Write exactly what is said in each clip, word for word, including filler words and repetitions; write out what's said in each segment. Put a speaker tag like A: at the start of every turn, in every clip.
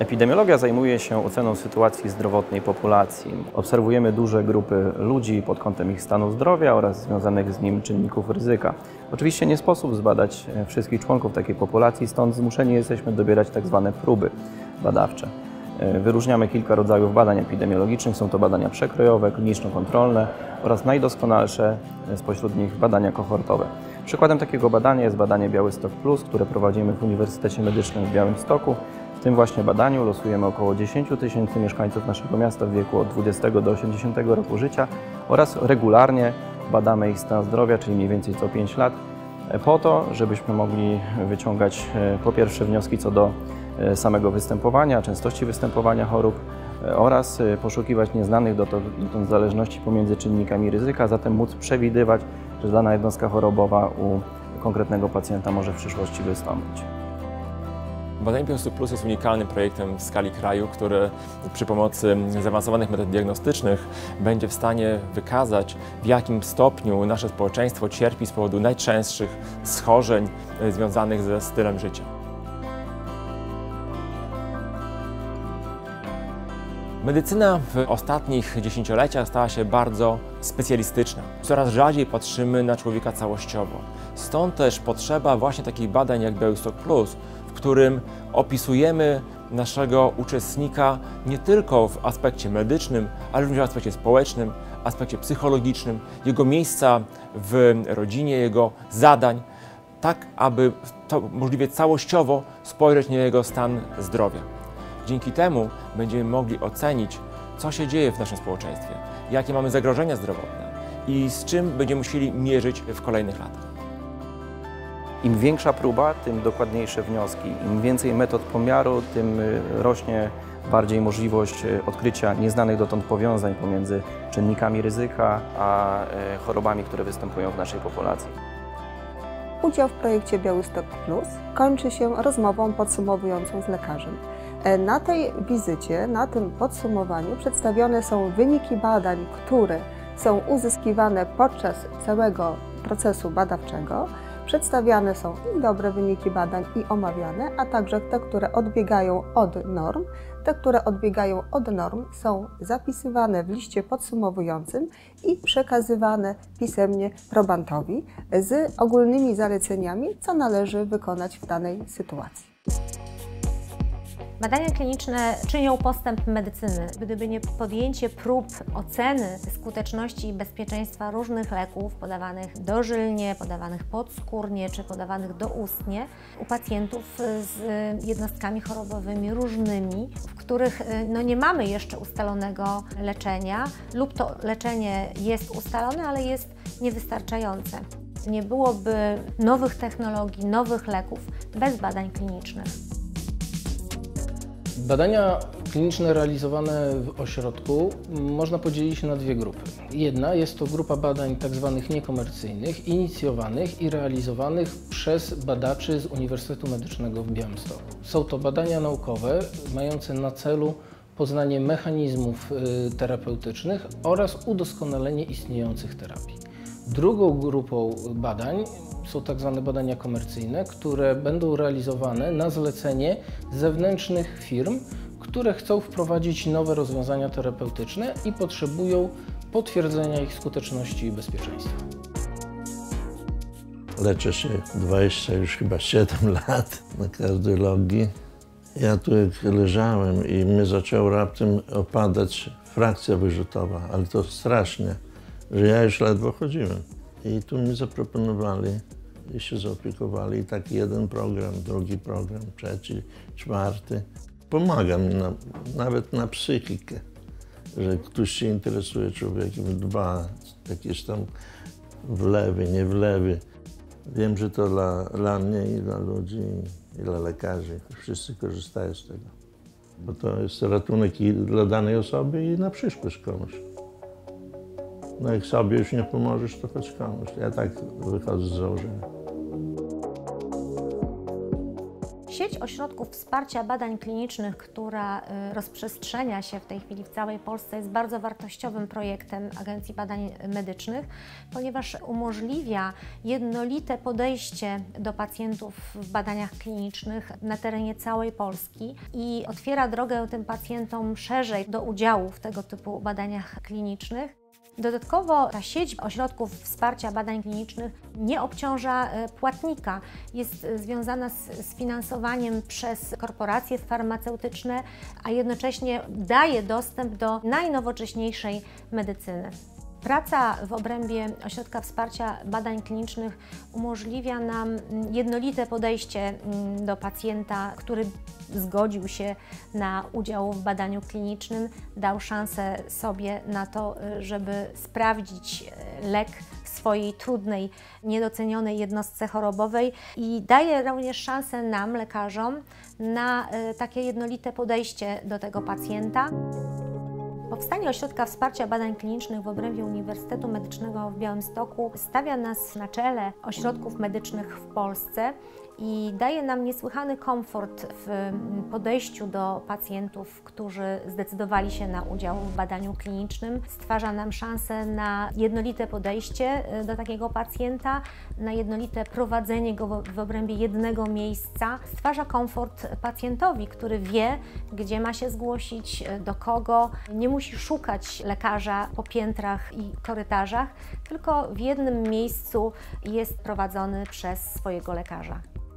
A: Epidemiologia zajmuje się oceną sytuacji zdrowotnej populacji. Obserwujemy duże grupy ludzi pod kątem ich stanu zdrowia oraz związanych z nim czynników ryzyka. Oczywiście nie sposób zbadać wszystkich członków takiej populacji, stąd zmuszeni jesteśmy dobierać tak zwane próby badawcze. Wyróżniamy kilka rodzajów badań epidemiologicznych. Są to badania przekrojowe, kliniczno-kontrolne oraz najdoskonalsze spośród nich badania kohortowe. Przykładem takiego badania jest badanie Białystok Plus, które prowadzimy w Uniwersytecie Medycznym w Białymstoku. W tym właśnie badaniu losujemy około dziesięć tysięcy mieszkańców naszego miasta w wieku od dwudziestego do osiemdziesiątego roku życia oraz regularnie badamy ich stan zdrowia, czyli mniej więcej co pięć lat, po to, żebyśmy mogli wyciągać po pierwsze wnioski co do samego występowania, częstości występowania chorób oraz poszukiwać nieznanych dotąd zależności pomiędzy czynnikami ryzyka, zatem móc przewidywać, że dana jednostka chorobowa u konkretnego pacjenta może w przyszłości wystąpić.
B: Badanie Białystok Plus jest unikalnym projektem w skali kraju, który przy pomocy zaawansowanych metod diagnostycznych będzie w stanie wykazać, w jakim stopniu nasze społeczeństwo cierpi z powodu najczęstszych schorzeń związanych ze stylem życia. Medycyna w ostatnich dziesięcioleciach stała się bardzo specjalistyczna. Coraz rzadziej patrzymy na człowieka całościowo. Stąd też potrzeba właśnie takich badań jak Białystok Plus, w którym opisujemy naszego uczestnika nie tylko w aspekcie medycznym, ale również w aspekcie społecznym, aspekcie psychologicznym, jego miejsca w rodzinie, jego zadań, tak aby to możliwie całościowo spojrzeć na jego stan zdrowia. Dzięki temu będziemy mogli ocenić, co się dzieje w naszym społeczeństwie, jakie mamy zagrożenia zdrowotne i z czym będziemy musieli mierzyć w kolejnych latach.
A: Im większa próba, tym dokładniejsze wnioski. Im więcej metod pomiaru, tym rośnie bardziej możliwość odkrycia nieznanych dotąd powiązań pomiędzy czynnikami ryzyka a chorobami, które występują w naszej populacji.
C: Udział w projekcie Białystok Plus kończy się rozmową podsumowującą z lekarzem. Na tej wizycie, na tym podsumowaniu przedstawione są wyniki badań, które są uzyskiwane podczas całego procesu badawczego. Przedstawiane są i dobre wyniki badań, i omawiane, a także te, które odbiegają od norm. Te, które odbiegają od norm, są zapisywane w liście podsumowującym i przekazywane pisemnie probantowi z ogólnymi zaleceniami, co należy wykonać w danej sytuacji.
D: Badania kliniczne czynią postęp medycyny. Gdyby nie podjęcie prób oceny skuteczności i bezpieczeństwa różnych leków podawanych dożylnie, podawanych podskórnie czy podawanych doustnie u pacjentów z jednostkami chorobowymi różnymi, w których no, nie mamy jeszcze ustalonego leczenia lub to leczenie jest ustalone, ale jest niewystarczające. Nie byłoby nowych technologii, nowych leków bez badań klinicznych.
E: Badania kliniczne realizowane w ośrodku można podzielić na dwie grupy. Jedna jest to grupa badań tzw. niekomercyjnych, inicjowanych i realizowanych przez badaczy z Uniwersytetu Medycznego w Białymstoku. Są to badania naukowe mające na celu poznanie mechanizmów terapeutycznych oraz udoskonalenie istniejących terapii. Drugą grupą badań są tak zwane badania komercyjne, które będą realizowane na zlecenie zewnętrznych firm, które chcą wprowadzić nowe rozwiązania terapeutyczne i potrzebują potwierdzenia ich skuteczności i bezpieczeństwa.
F: Leczę się dwadzieścia już chyba siedem lat na kardiologii. Ja tu jak leżałem i mnie zaczęło raptem opadać frakcja wyrzutowa, ale to strasznie, że ja już ledwo chodziłem. I tu mi zaproponowali i się zaopiekowali. I taki jeden program, drugi program, trzeci, czwarty. Pomaga mi na, nawet na psychikę, że ktoś się interesuje człowiekiem. Dwa, jakieś tam wlewy, nie wlewy. Wiem, że to dla, dla mnie i dla ludzi, i dla lekarzy. Wszyscy korzystają z tego. Bo to jest ratunek i dla danej osoby i na przyszłość komuś. No jak sobie już nie pomożesz, to choć komuś. Ja tak wychodzę z założenia.
D: Sieć ośrodków wsparcia badań klinicznych, która rozprzestrzenia się w tej chwili w całej Polsce, jest bardzo wartościowym projektem Agencji Badań Medycznych, ponieważ umożliwia jednolite podejście do pacjentów w badaniach klinicznych na terenie całej Polski i otwiera drogę tym pacjentom szerzej do udziału w tego typu badaniach klinicznych. Dodatkowo ta sieć ośrodków wsparcia badań klinicznych nie obciąża płatnika. Jest związana z, z finansowaniem przez korporacje farmaceutyczne, a jednocześnie daje dostęp do najnowocześniejszej medycyny. Praca w obrębie Ośrodka Wsparcia Badań Klinicznych umożliwia nam jednolite podejście do pacjenta, który zgodził się na udział w badaniu klinicznym, dał szansę sobie na to, żeby sprawdzić lek w swojej trudnej, niedocenionej jednostce chorobowej i daje również szansę nam, lekarzom, na takie jednolite podejście do tego pacjenta. Powstanie Ośrodka Wsparcia Badań Klinicznych w obrębie Uniwersytetu Medycznego w Białymstoku stawia nas na czele ośrodków medycznych w Polsce i daje nam niesłychany komfort w podejściu do pacjentów, którzy zdecydowali się na udział w badaniu klinicznym. Stwarza nam szansę na jednolite podejście do takiego pacjenta, na jednolite prowadzenie go w obrębie jednego miejsca. Stwarza komfort pacjentowi, który wie, gdzie ma się zgłosić, do kogo. Nie musi szukać lekarza po piętrach i korytarzach, tylko w jednym miejscu jest prowadzony przez swojego lekarza.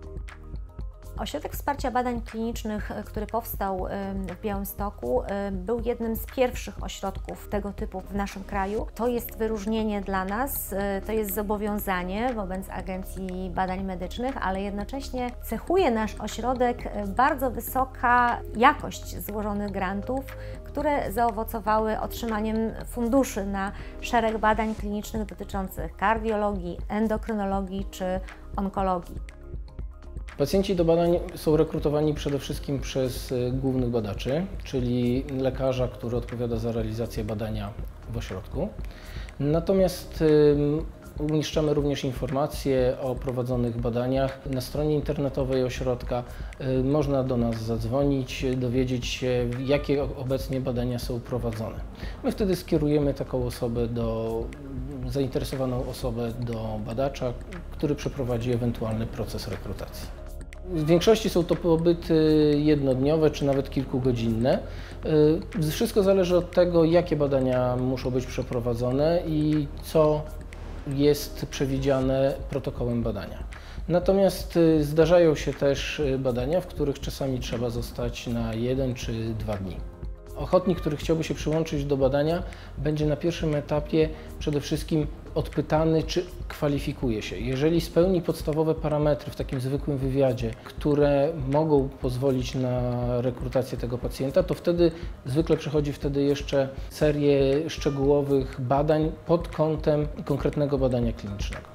D: Ośrodek Wsparcia Badań Klinicznych, który powstał w Białymstoku, był jednym z pierwszych ośrodków tego typu w naszym kraju. To jest wyróżnienie dla nas, to jest zobowiązanie wobec Agencji Badań Medycznych, ale jednocześnie cechuje nasz ośrodek bardzo wysoka jakość złożonych grantów, które zaowocowały otrzymaniem funduszy na szereg badań klinicznych dotyczących kardiologii, endokrynologii czy onkologii.
E: Pacjenci do badań są rekrutowani przede wszystkim przez głównych badaczy, czyli lekarza, który odpowiada za realizację badania w ośrodku. Natomiast umieszczamy również informacje o prowadzonych badaniach na stronie internetowej ośrodka. Można do nas zadzwonić, dowiedzieć się, jakie obecnie badania są prowadzone. My wtedy skierujemy taką osobę do, zainteresowaną osobę do badacza, który przeprowadzi ewentualny proces rekrutacji. W większości są to pobyty jednodniowe czy nawet kilkugodzinne. Wszystko zależy od tego, jakie badania muszą być przeprowadzone i co jest przewidziane protokołem badania. Natomiast zdarzają się też badania, w których czasami trzeba zostać na jeden czy dwa dni. Ochotnik, który chciałby się przyłączyć do badania, będzie na pierwszym etapie przede wszystkim odpytany, czy kwalifikuje się. Jeżeli spełni podstawowe parametry w takim zwykłym wywiadzie, które mogą pozwolić na rekrutację tego pacjenta, to wtedy zwykle przechodzi wtedy jeszcze serię szczegółowych badań pod kątem konkretnego badania klinicznego.